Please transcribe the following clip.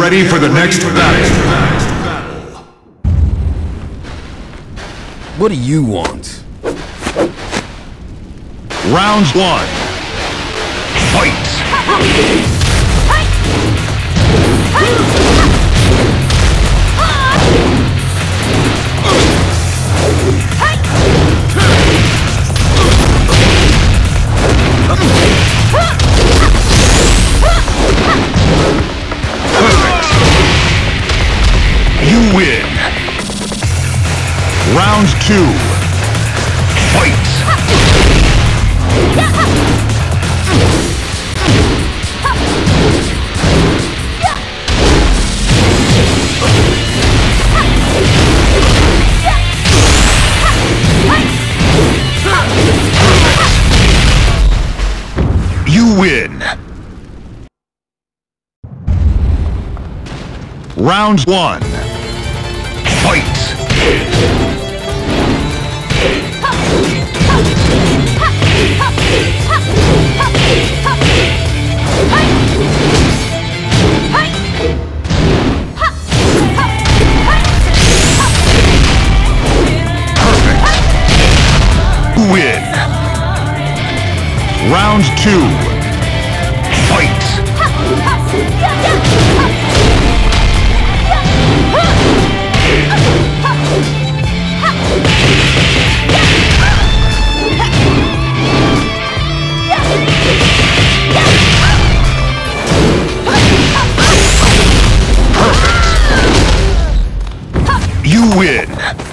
ready for the next battle. What do you want? Round 1. Fight! You win! Round 2. Fight! You win! Round 1. Fight! Perfect! Win! Round 2. Fight! Perfect! You win!